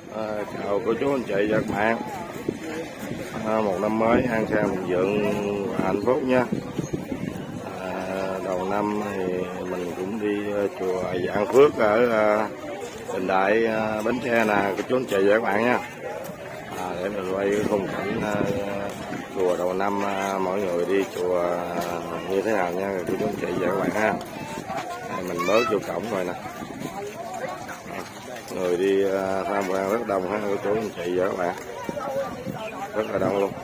Chào cô chú anh chị và các bạn. Một năm mới an khang thịnh vượng và hạnh phúc nha. Đầu năm thì mình cũng đi chùa Vạn Phước ở Bình Đại, Bến Tre nè cô chú anh chị và các bạn nha. Để mình quay khung cảnh chùa đầu năm, mọi người đi chùa như thế nào nha cô chú anh chị và các bạn ha. Mình mới vô cổng rồi nè, người đi tham quan rất đông ha cô chú anh chị và các bạn, rất là đông luôn.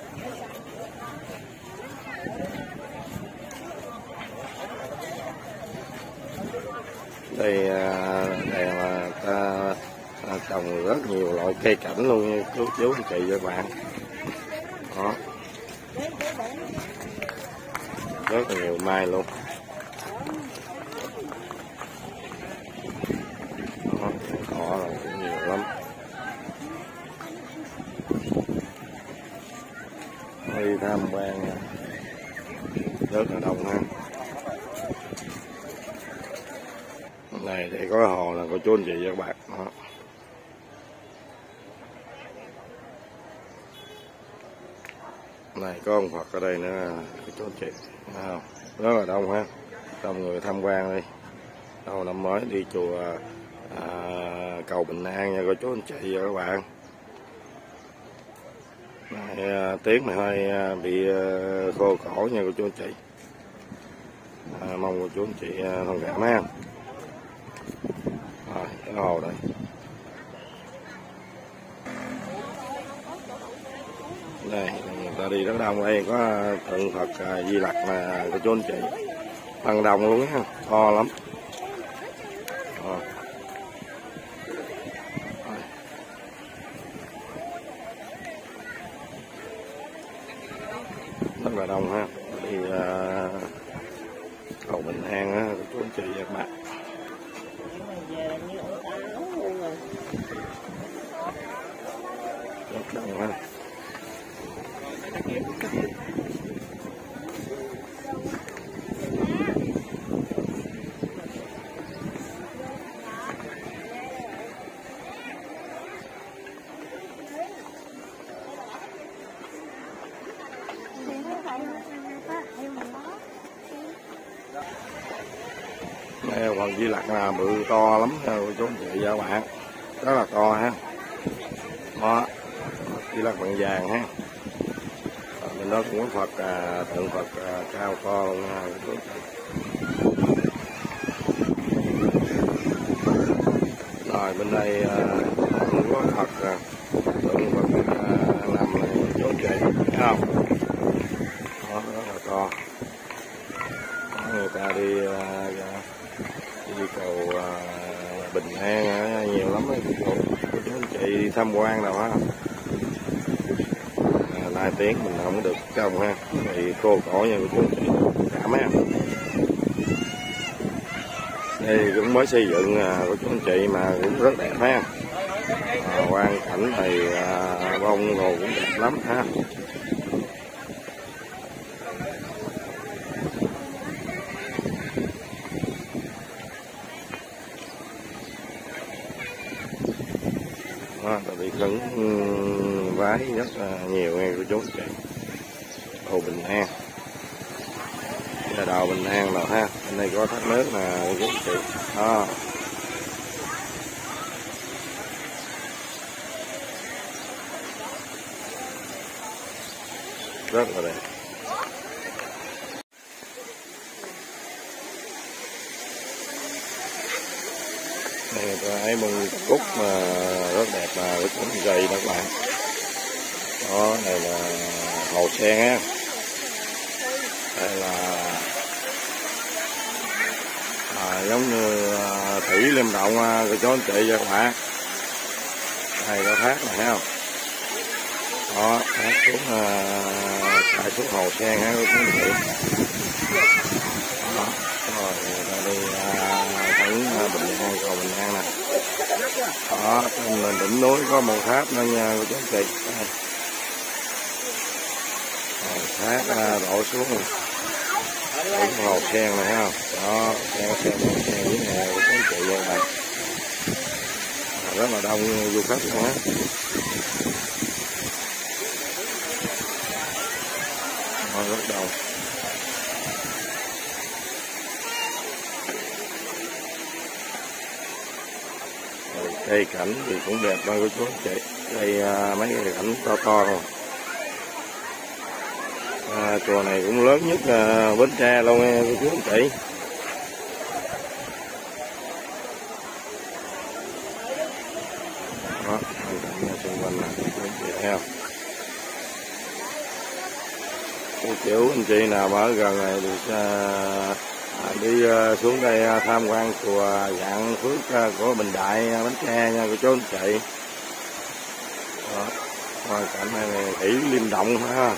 Đây mà ta trồng rất nhiều loại cây cảnh luôn nha chú anh chị và các bạn. Đó, rất là nhiều mai luôn. Đó, cỏ là cũng nhiều lắm. Đi tham quan rất là đông ha. Này thì có hồ là cô chú anh chị và các bạn. Đó. Này có ông Phật ở đây nữa cô chú anh chị. Rất là đông ha, đông người tham quan đi. Đầu năm mới đi chùa cầu Bình An nha cô chú anh chị và các bạn. Này, tiếng này hơi bị khô cổ nha cô chú anh chị. Mong cô chú anh chị thông cảm ha. Rồi, cái hồ đây. Đây, người ta đi rất đông. Đây có tượng Phật Di Lặc mà cô chú anh chị. Bằng đồng luôn á, to lắm. Rất là đông ha. Đi cầu Bình An á cô chú anh chị và các bạn. Rất đông ha. Đây còn Di Lặc là bự to lắm cô chú anh chị và các bạn, rất là to ha. Đó, Di Lặc bằng vàng ha. Bên đó cũng có Phật, tượng Phật cao to luôn ha cô chú anh chị. Rồi bên đây cũng có Phật, tượng Phật nằm này cô chú anh chị thấy không? Đó, rất là to. Đó, người ta đi cầu Bình An nhiều lắm cô chú anh chị tham quan nào ha. Lai tiếng mình không được trồng ha, thì khô cổ nha cô chú anh chị cảm ha. Đây cũng mới xây dựng cô chú anh chị mà cũng rất đẹp ha. Quang cảnh thì bông đồ cũng đẹp lắm ha. Tại vì khấn vái rất là nhiều nghe cô chú anh chị. Hồ Bình An, là đầu Bình An rồi ha. Bên đây có thác nước nè cô chú anh chị. Đó, rất là đẹp. Đây người ta ấy bông cúc mà rất đẹp mà rất cũng dày đó các bạn. Đó, này là hồ sen á. Đây là giống như thủy Liêm Động của chú anh chị và các bạn. Đây có thác này thấy không? Đó, thác xuống chạy xuống hồ sen ha cô chú anh chị. Đó, rồi người ta đi Bình An, cầu Bình An nè. Đó, lên đỉnh núi có một tháp nữa nha cô chú anh chị. Thác đổ xuống rồi. Đúng hồ sen này thấy không? Đó, sen dưới này cô chú anh chị vậy này. rất là đông du khách luôn á. Rất đông. Cây cảnh thì cũng đẹp thôi cô chú anh chị. Đây mấy cây cảnh to to rồi. Chùa này cũng lớn nhất Bến Tre luôn nha cô chú anh chị. Đó, cảnh xung quanh này cô chú anh chị thấy không? Cô chú anh chị nào mà ở gần này thì đi xuống đây tham quan chùa Vạn Phước của Bình Đại Bến Tre nha cô chú anh chị. Đó, coi cảnh này thủy Liêm Động ha.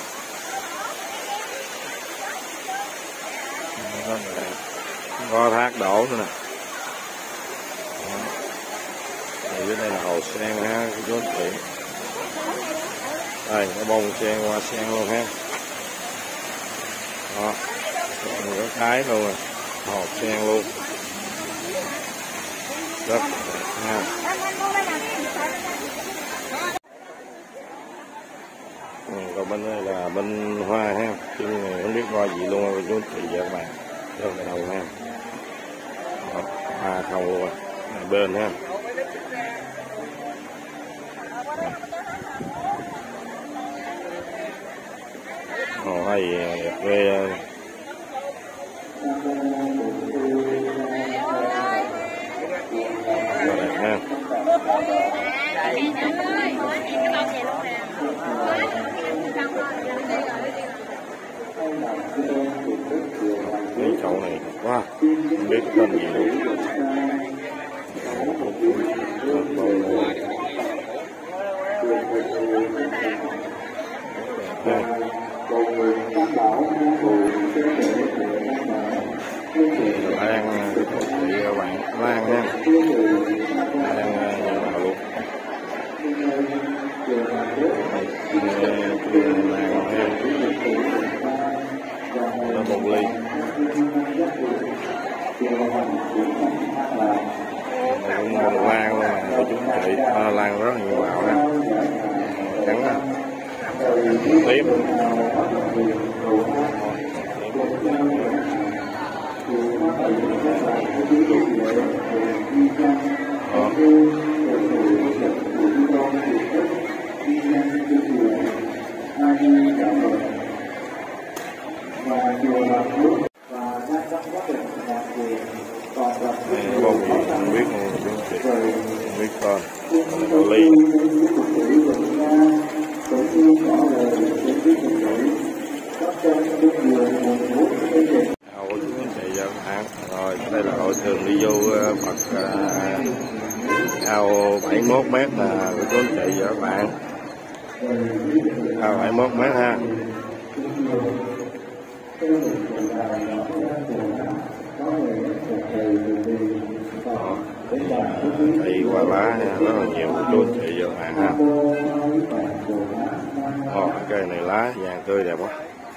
Có thác đổ nữa nè. Dưới đây là hồ sen ha cô chú anh chị. Đây cái bông sen hoa sen luôn ha. Đó, có cái luôn rồi, hồ sen luôn, rất ha. Còn bên đây là bên hoa ha, chứ không biết hoa gì luôn rồi chú chị và các bạn, rất là đầu ha. Đó, hoa không luôn, này bên ha. Hồ hay đẹp ghê. Đẹp ha. Cái chỗ này quá, không biết tên gì luôn. Lan chị bạn Lan nha, Lan nhiều nào luôn. Lan ha, nó một ly. Cũng còn lan luôn của chú chị, lan rất nhiều màu ha, trắng á, tím. Bông gì không biết này, không biết con ly. Cô chú anh chị và các bạn, rồi đây là hội thường đi vô Phật cao 71 m là cô chú anh chị và các bạn, cao 71 m ha. Đây hoa lá rất là nhiều cô chú anh chị và các bạn ha. Cây này lá vàng tươi đẹp quá.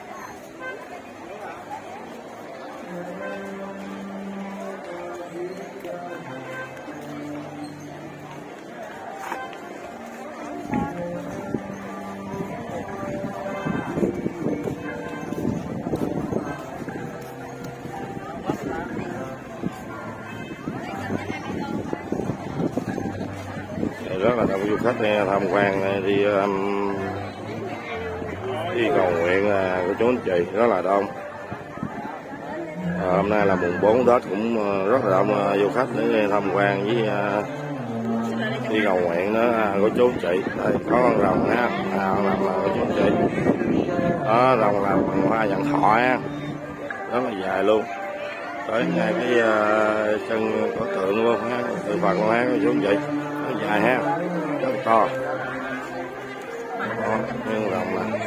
Rất là đông du khách tham quan đi cầu nguyện của chú anh chị, rất là đông. Hôm nay là mùng 4 Tết cũng rất là đông du khách để tham quan với đi cầu nguyện đó của chú anh chị. Đây có con rồng ha, làm của chú anh chị. Đó, rồng làm bằng hoa vạn thọ ha, rất là dài luôn, tới ngay cái chân có tượng luôn ha, tượng Phật luôn ha của chú anh chị, nó dài ha, rất là to. Đó, nguyên rồng này.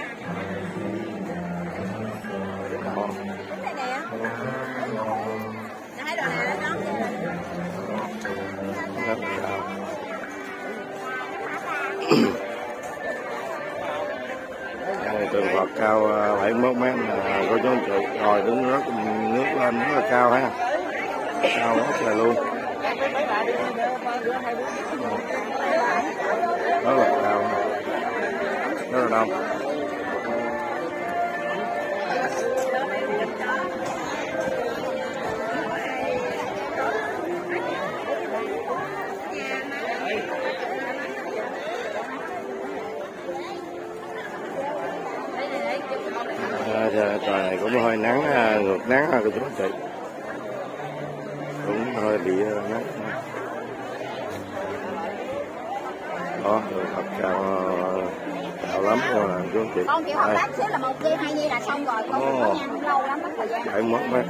Tượng Phật cao 71 m là có chú anh chị, rồi đứng nước lên rất là cao ha, cao quá trời luôn. Rất là cao, rất là đông. Trời này cũng hơi nắng, ngược nắng cô chú anh chị, cũng hơi bị nắng. Đó, thật cao lắm rồi chú anh chị. Con chỉ hợp tác xíu là 1 giây 2 giây là xong rồi, con đừng có nhăn lâu lắm, mất thời gian. Phải mất mát.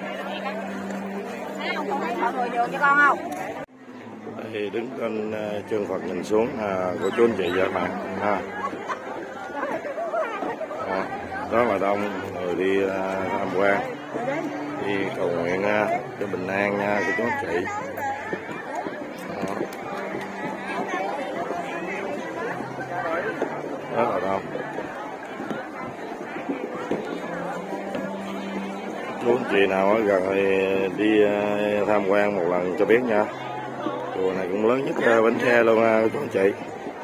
Con thấy mọi người nhường cho con không? Thì đứng trên chân Phật nhìn xuống của chú anh chị và các bạn ha. Rất là đông người đi tham quan, đi cầu nguyện cho bình an nha của chú anh chị. Rất là đông. Chú anh chị nào ở gần thì đi tham quan một lần cho biết nha. Chùa này cũng lớn nhất Bến Tre luôn chú anh chị.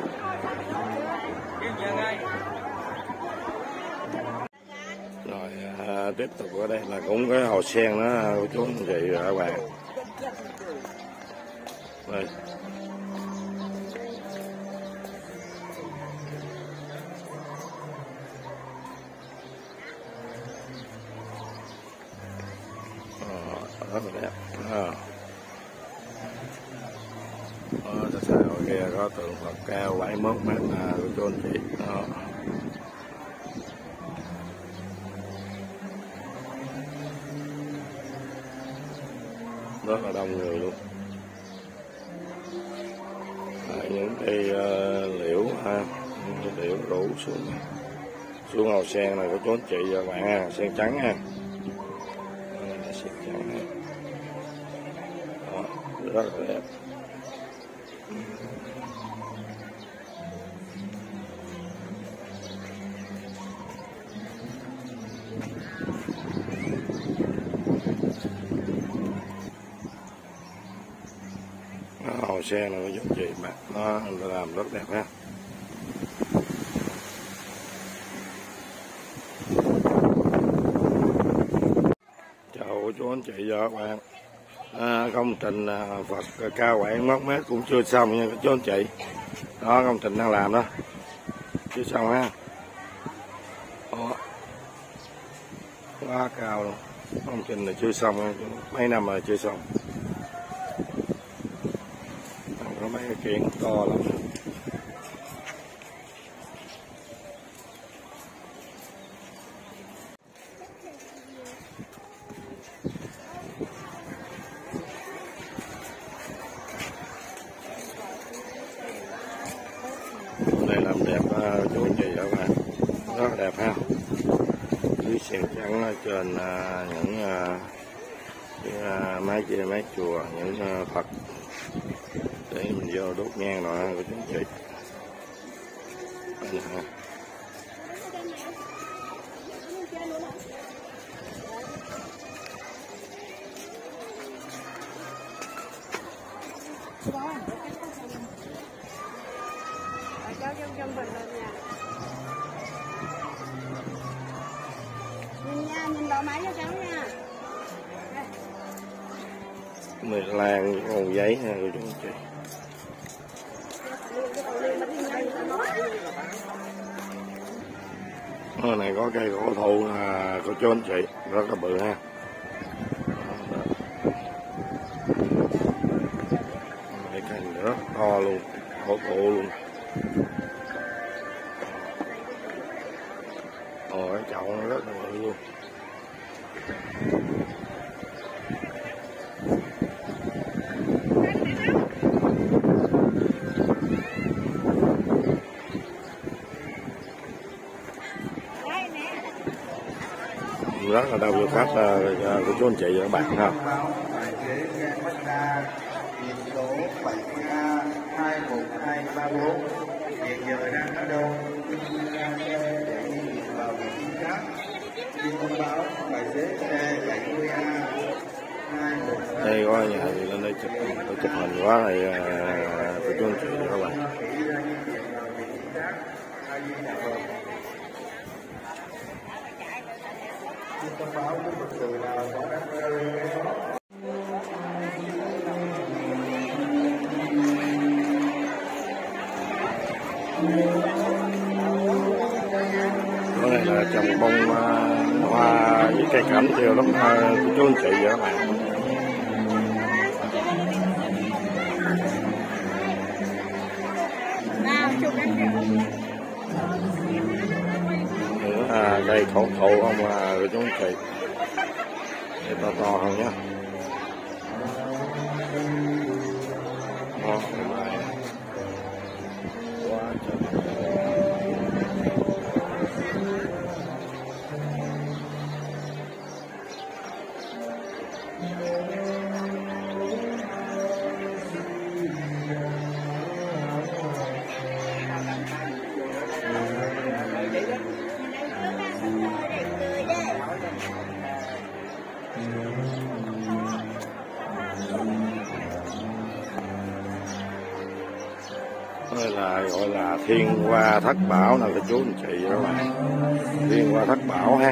Rồi tiếp tục ở đây là cũng cái hồ sen đó chú anh chị và các bạn. Đây. Rất là đẹp. Sao kia có tượng Phật cao 71 mét của chú anh chị. Rất là đông người luôn. Những cây liễu những cây liễu rủ xuống hồ sen này của chú anh chị và các bạn sen trắng ha. Sen trắng ha. Đó, rất là đẹp. Hồ sen này của chú chị mà nó làm rất đẹp ha. Chào chú anh chị và các bạn. Công trình Phật cao 71 mét cũng chưa xong nha chú anh chị. Đó, công trình đang làm đó, chưa xong ha. Đó, quá cao luôn. Công trình này chưa xong, mấy năm rồi chưa xong. Có mấy cái kiện to lắm. Đây làm đẹp chú anh chị và các bạn, rất là đẹp ha. Dưới sen trắng ở trên những mái chùa, những Phật để mình vô đốt nhang rồi của chú anh chị. Nhìn độ máy cho cháu nha. Mười lan con giấy nha của chú anh chị. Ở này có cây cổ thụ của chú anh chị, rất là bự ha. Mấy cành rất to luôn, cổ thụ luôn. Cái chậu nó rất là bự luôn. Rất là đông du khách của chú anh chị và các bạn ha. Tài xế xe Mazda biển số 7A21234 hiện giờ đang ở đâu? Ra xe để đi vào vị trí khác. Xin thông báo tài xế xe 70A Đây có nhà thì lên đây chụp hình quá thì cô chú anh chị các bạn. Cái này là trồng bông hoa với cây cảnh nhiều lắm cô chú anh chị và các bạn. Đây cổ thụ không cô chú anh chị, đây to to hơn nhá. Đó, quá trời. Đây là gọi là thiên hoa thất bảo nè cô chú anh chị và các bạn. Thiên hoa thất bảo ha.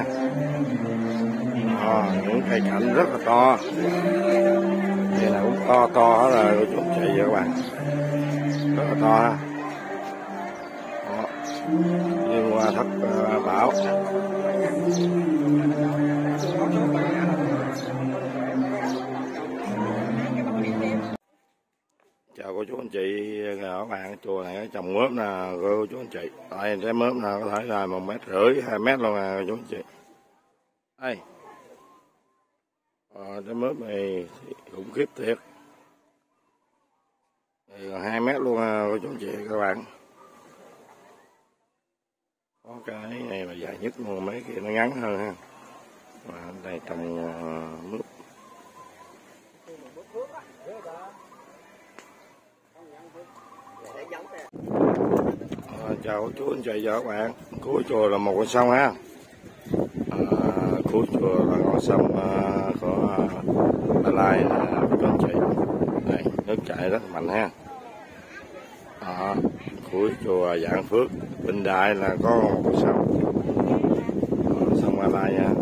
Những cây cảnh rất là to, đây là cũng to hết rồi cô chú anh chị và các bạn, rất là to ha. Thiên hoa thất bảo. Chào cô chú anh chị và các bạn. Chùa này trồng mướp nè cô chú anh chị. Đây trái mướp nè, có thể là 1,5 mét, 2 mét luôn nè cô chú anh chị. Đây trái mướp này khủng khiếp thiệt, đây còn 2 mét luôn cô chú anh chị các bạn. Có cái này là dài nhất luôn, mấy kia nó ngắn hơn ha. Và đây trồng mướp. Chào cô chú anh chị và các bạn. Cuối chùa là một con sông ha. Cuối chùa là con sông của Ba Lai cô chú anh chị. Đây nước chảy rất mạnh ha. Cuối chùa Vạn Phước Bình Đại là có một con sông, sông Ba Lai nha.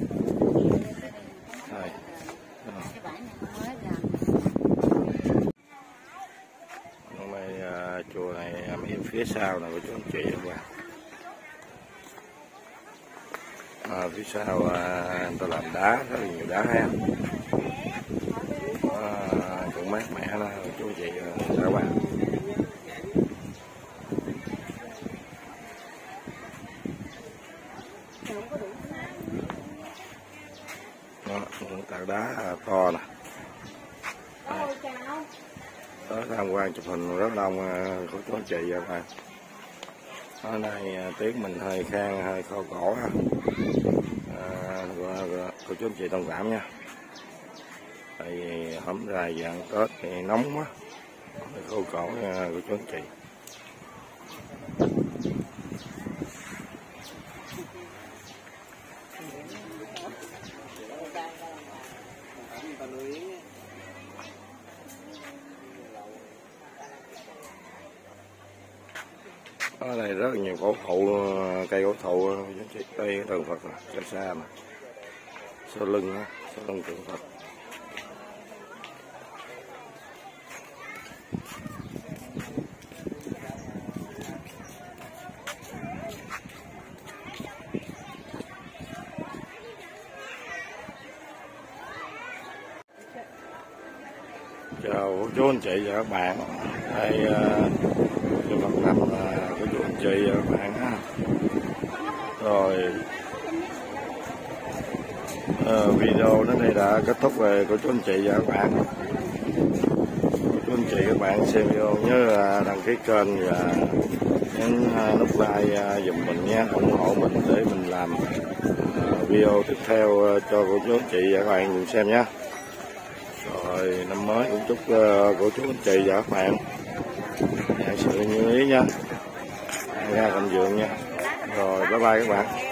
Đây. Hôm nay chùa này mấy phía sau là cô chú anh chị các bạn. Phía sau người ta làm đá, rất là nhiều đá ha. Cũng mát mẻ đó cô chú anh chị các bạn. Đó, những tảng đá to nè. Tới tham quan chụp hình rất đông cô chú anh chị và các bạn. Ở đây tiếng mình hơi khan, hơi khô cổ ha. Cô chú anh chị thông cảm nha. Tại vì hôm nay dạng Tết thì nóng quá, hơi khô cổ cô chú anh chị. Ở đây rất là nhiều cổ thụ, cây cổ thụ, cây tượng Phật xa xa mà, sau lưng tượng Phật. Chào chú anh chị và các bạn. Đây chùa Phật Nằm của chú anh chị và các bạn ha. Rồi video đến đây đã kết thúc rồi của chú anh chị và các bạn. Chú anh chị các bạn xem video nhớ đăng ký kênh và nhấn nút like giùm mình nha, ủng hộ mình để mình làm video tiếp theo cho cô chú anh chị và các bạn cùng xem nhé. Rồi năm mới cũng chúc cô chú anh chị và các bạn sự như ý nha, ra cầm vườn nha. Rồi bye bye các bạn.